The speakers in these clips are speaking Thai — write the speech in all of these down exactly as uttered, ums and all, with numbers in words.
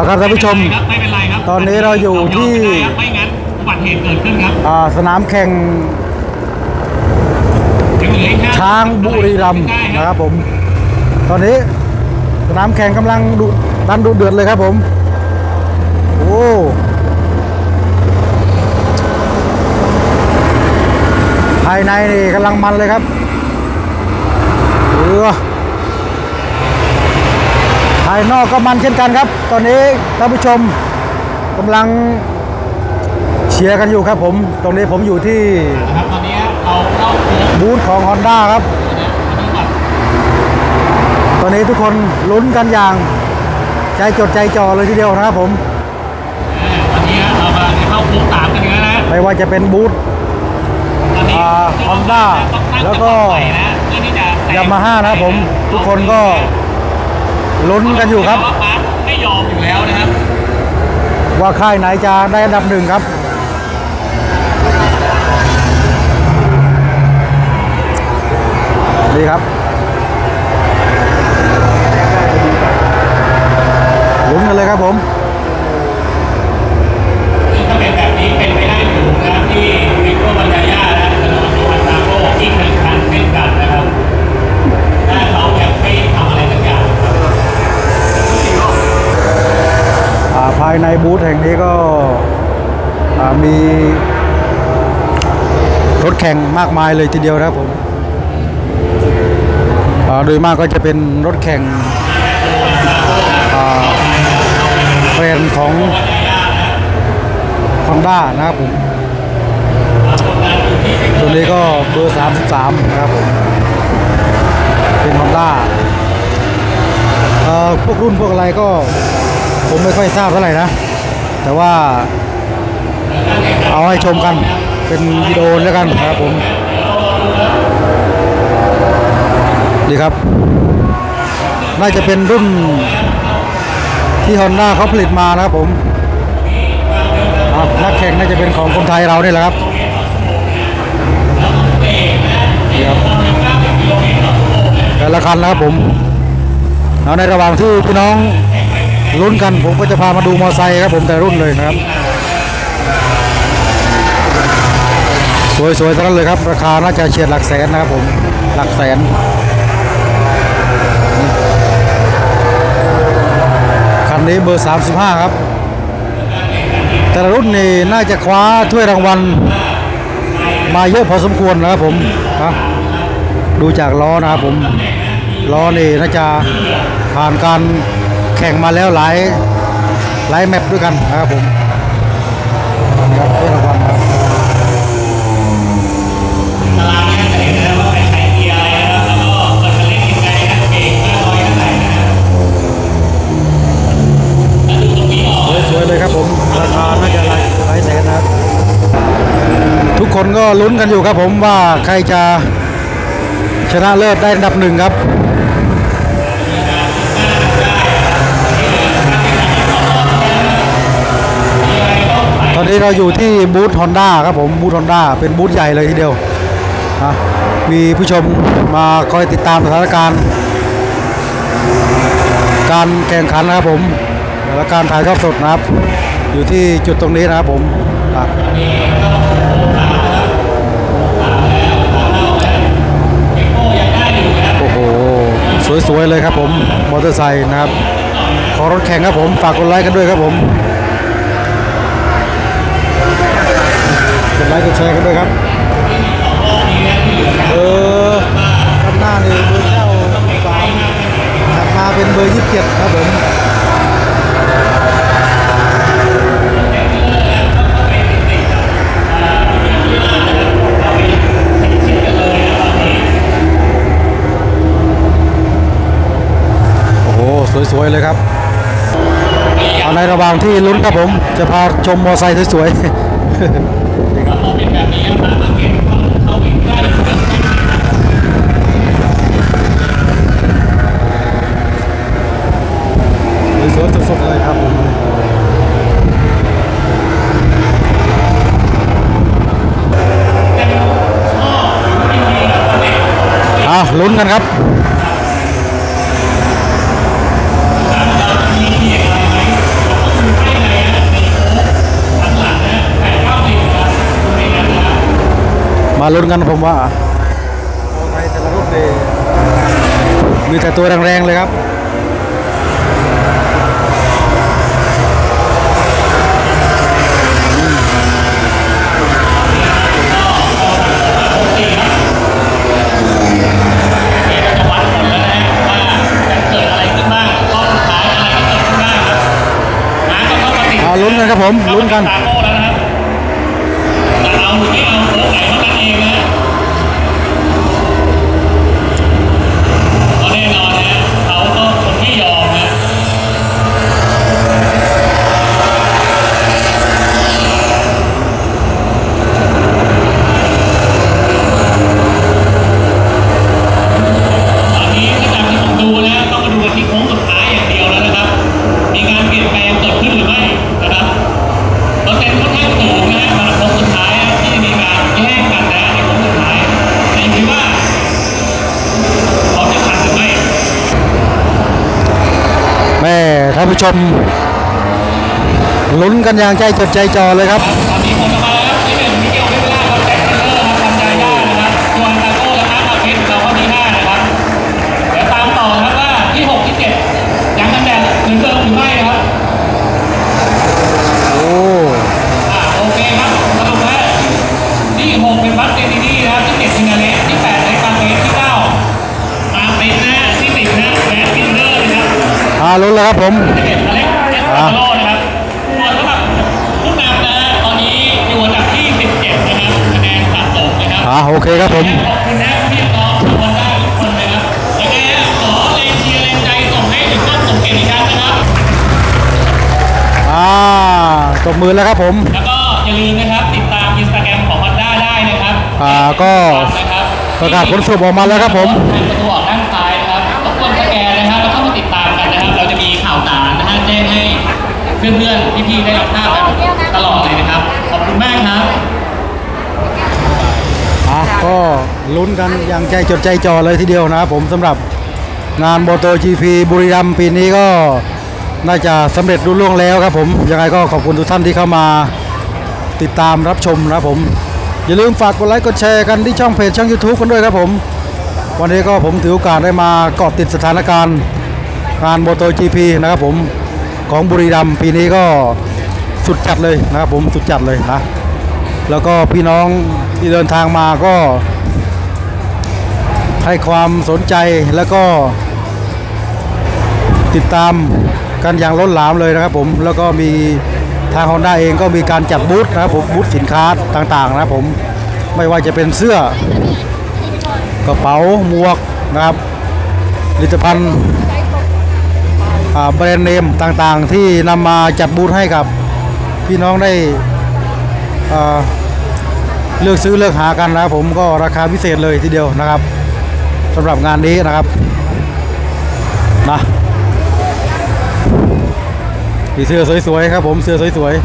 ครับท่านผู้ชมตอนนี้เราอยู่ที่สนามแข่งช้างบุรีรัมย์นะครับผมตอนนี้สนามแข่งกำลังดุดันดุเดือดเลยครับผมโอ้ภายในนี่กำลังมันเลยครับเออภายนอกก็มันเช่นกันครับตอนนี้ท่านผู้ชมกำลังเชียร์กันอยู่ครับผมตรงนี้ผมอยู่ที่บูธของ Honda ครับตอนนี้ทุกคนลุ้นกันอย่างใจจดใจจ่อเลยทีเดียวนะครับผมตอนนี้เรากำลังจะเข้าคูสามกันแล้วนะไม่ว่าจะเป็นบูธฮอนด้าแล้วก็ยามาฮ่านะครับผมทุกคนก็ลุ้นกันอยู่ครับไม่ยอมอยู่แล้วนะครับว่าค่ายไหนจะได้อันดับหนึ่งครับดีครับลุ้นกันเลยครับผมถ้าเป็นแบบนี้เป็นไปได้อยู่นะครับที่วิโก้บัญญาญาและถนนสุวรรณโลกที่แข่งขันเช่นกันนะครับถ้าเขาแบบไม่ทำอะไรสักอย่างภายในบูธแห่งนี้ก็มีรถแข่งมากมายเลยทีเดียวนะครับผมโดยมากก็จะเป็นรถแข่งแบรนด์ของ Honda นะครับผมตัวนี้ก็เบอร์สามสิบสามนะครับผมเป็น Honda พวกรุ่นพวกอะไรก็ผมไม่ค่อยทราบเท่าไหร่นะแต่ว่าเอาให้ชมกันเป็นวิดีโอแล้วกันนะครับผมดีครับน่าจะเป็นรุ่นที่ Honda เขาผลิตมานะครับผมนักแข่งน่าจะเป็นของคนไทยเราเนี่ยแหละครับนี่ครับแต่ละคันนะครับผมแล้วในระหว่างที่พี่น้องลุ้นกันผมก็จะพามาดูมอเตอร์ไซค์ครับผมแต่รุ่นเลยนะครับสวยๆทั้งนั้นเลยครับราคาน่าจะเฉียดหลักแสนนะครับผมหลักแสนคันนี้เบอร์สามสิบห้าครับแต่ละรุ่นนี่น่าจะคว้าถ้วยรางวัลมาเยอะพอสมควรนะครับผมนะดูจากล้อนะครับผมล้อนี่น่าจะผ่านการแข่งมาแล้วหลายหลายแมปด้วยกันนะครับผมครับถ้วยรางวัลครับตารางนี้จะเห็นนะว่าใครใช้เกียร์อะไรนะครับแล้วก็เปิดคันเร่งยังไงนะเบรกมากน้อยเท่าไหร่นะแล้วดูตรงนี้ออกสวยๆเลยครับผมราคาน่าจะหลายหลายแสนนะครับทุกคนก็ลุ้นกันอยู่ครับผมว่าใครจะชนะเลิศได้อันดับหนึ่งครับตอนนี้เราอยู่ที่บูธ Honda ครับผมบูธ Honda เป็นบูธใหญ่เลยทีเดียวนะมีผู้ชมมาคอยติดตามสถานการณ์การแข่งขันนะครับผมและการถ่ายทอดสดนะครับอยู่ที่จุดตรงนี้นะครับผมโอ้โหสวยๆเลยครับผมมอเตอร์ไซค์นะครับขอรถแข่งครับผมฝากกดไลค์กันด้วยครับผมกดไลค์กดแชร์กันด้วยครับเออด้านหน้านี่เบอร์เก้าสามถัดมาเป็นเบอร์ยี่สิบเจ็ดครับผมโอ้โหสวยๆเลยครับเอาในระหว่างที่ลุ้นครับผมจะพาชมมอเตอร์ไซค์สวยๆสวยๆสดๆเลยครับผมอ่ะลุ้นกันครับเมาลุ้นกันผมว่าไทยแต่ละรุ่นเลยมีแต่ตัวแรงๆเลยครับลุ้นกันครับผมลุ้นกันตาโก้แล้วนะครับจะเอาหรือไม่เอาโค้งไหนเท่านั้นเองนะก็แน่นอนนะเขาก็คนที่ยอมนะตอนนี้ถ้าจากที่ผมดูแล้วต้องมาดูกันที่โค้งสุดท้ายอย่างเดียวแล้วนะครับมีการเปลี่ยนแปลงเกิดขึ้นหรือไม่นะครับเปอร์เซ็นต์ค่อนข้างสูงนะสำหรับโค้งสุดท้ายที่มีการแย่งกันนะในโค้งสุดท้ายแต่อยู่ที่ว่าเขาจะทันหรือไม่แม่ท่านผู้ชมลุ้นกันอย่างใจจดใจจ่อเลยครับตอนนี้ผมจะมาแล้วที่หนึ่งมิเกลเวเวล่าครับแจ็คเทเลอร์ครับปัญญาย่านะครับส่วนตาโก้และมาร์คเพชรเราก็ที่ห้านะครับเดี๋ยวตามต่อครับว่าที่หกที่เจ็ดยังกันแดดเหมือนเดิมหรือไม่ครับโอ้อ่าโอเคครับสรุปว่าที่หกเป็นบัสเตนินี่นะครับที่เจ็ดซินาเลสที่แปดในปาเกสที่เก้ามาเป็นนะที่สิบนะแบทฟินเดอร์นะครับอ่าลุ้นแล้วครับผมที่เจ็ดอเล็กเอสตาโลนะครับส่วนสำหรับผู้นำนะตอนนี้อยู่อันดับที่สิบเจ็ดนะครับคะแนนสะสมนะครับอ่าโอเคครับผมขอบคุณนะพี่น้องทุกคนได้ทุกคนนะครับยังไงขอแรงเชียร์แรงใจส่งให้ถึงต้นส่งเกียรติครั้งนะครับอ่าตบมือแล้วครับผมแล้วก็อย่าลืมนะครับติดตามอินสตาแกรมของ Honda ได้นะครับอ่าก็ประกาศผลสรุปออกมาแล้วครับผมประตูออกด้านซ้ายนะครับรบกวนสแกนนะครับแล้วก็มาติดตามกันนะครับเราจะมีข่าวสารนะฮะแจ้งให้เพื่อนๆพี่ๆได้รับทราบกันตลอดเลยนะครับขอบคุณมากครับอ่ะก็ลุ้นกันอย่างใจจดใจจ่อเลยทีเดียวนะครับผมสำหรับงาน MotoGP บุรีรัมย์ปีนี้ก็น่าจะสำเร็จรุ่ล่วงแล้วครับผมยังไงก็ขอบคุณทุกท่านที่เข้ามาติดตามรับชมนะครับผมอย่าลืมฝากกดไลค์กดแชร์กันที่ช่องเพจช่อง YouTube กันด้วยครับผมวันนี้ก็ผมถือโอกาสได้มาเกาะติดสถานการณ์งาน MotoGP นะครับผมของบุรีรัมย์ปีนี้ก็สุดจัดเลยนะครับผมสุดจัดเลยนะแล้วก็พี่น้องที่เดินทางมาก็ให้ความสนใจแล้วก็ติดตามกันอย่างล้นหลามเลยนะครับผมแล้วก็มีทาง Honda เองก็มีการจัดบูธนะครับผมบูธสินค้าต่างๆนะครับผมไม่ว่าจะเป็นเสื้อกระเป๋าหมวกนะครับผลิตภัณฑ์แบรนด์เนมต่างๆที่นำมาจัดบูธให้กับพี่น้องได้เลือกซื้อเลือกหากันนะครับผมก็ราคาพิเศษเลยทีเดียวนะครับสำหรับงานนี้นะครับนะมีเสื้อสวยๆครับผมเสื้อสวย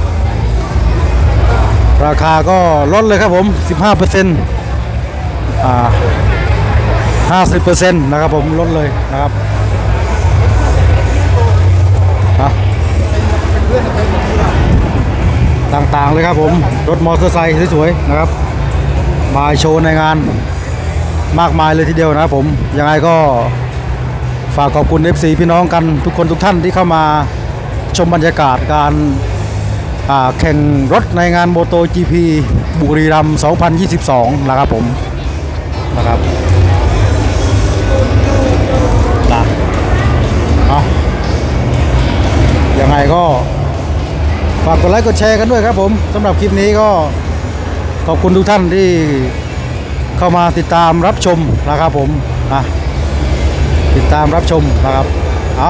ๆราคาก็ลดเลยครับผม สิบห้าเปอร์เซ็นต์ อ่า ห้าสิบเปอร์เซ็นต์ นะครับผมลดเลยนะครับต่างๆเลยครับผมรถมอเตอร์ไซค์สวยๆนะครับมาโชว์ในงานมากมายเลยทีเดียวนะครับผมยังไงก็ฝากขอบคุณ เอฟ ซี พี่น้องกันทุกคนทุกท่านที่เข้ามาชมบรรยากาศการแข่งรถในงาน MotoGP บุรีรัมย์สองพันยี่สิบสองนะครับผมนะครับนะเอายังไงก็ฝากกดไลค์กดแชร์กันด้วยครับผมสำหรับคลิปนี้ก็ขอบคุณทุกท่านที่เข้ามาติดตามรับชมนะครับผมนะติดตามรับชมนะครับเอา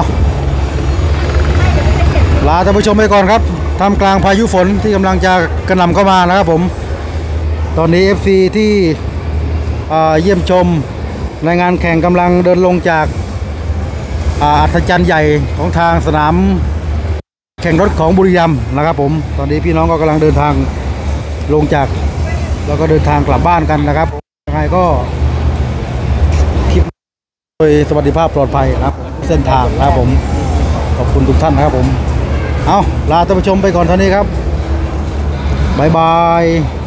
ลาท่านผู้ชมไปก่อนครับท่ามกลางพายุฝนที่กำลังจะกระหน่ำเข้ามานะครับผมตอนนี้ เอฟ ซี ที่เยี่ยมชมในงานแข่งกำลังเดินลงจากอัศจรรย์ใหญ่ของทางสนามแข่งรถของบุรีรัมย์นะครับผมตอนนี้พี่น้องก็กำลังเดินทางลงจากแล้วก็เดินทางกลับบ้านกันนะครับยังไงก็คลิปโดยสวัสดิภาพปลอดภัยครับเส้นทางนะครับผมขอบคุณทุกท่านนะครับผมเอาลาท่านผู้ชมไปก่อนเท่านี้ครับบ๊ายบาย